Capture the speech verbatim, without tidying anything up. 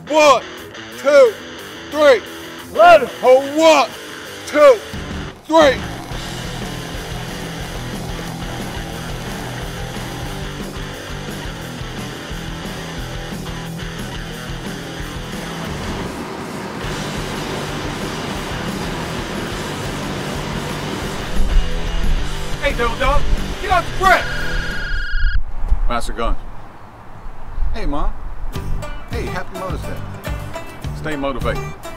One, two, three. Let it. Hold one, two, three. Hey, Devil Dog, get out the breath. Master Gun. Hey, Mom. Hey, happy Mother's Day. Stay motivated.